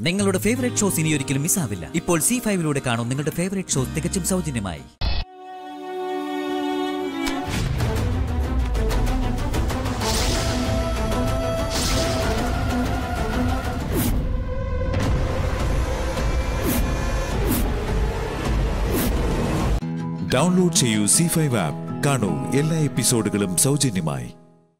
നിങ്ങളുടെ favourite shows ഇനി ഒരിക്കലും മിസ്സാവില്ല. ഇപ്പോൾ C5-ലൂടെ കാണും നിങ്ങളുടെ ഫേവറേറ്റ് ഷോസ് തികച്ചും സൗജന്യമായി. ഡൗൺലോഡ് ചെയ്യൂ C5 ആപ്പ്. കാണൂ എല്ലാ എപ്പിസോഡുകളും സൗജന്യമായി.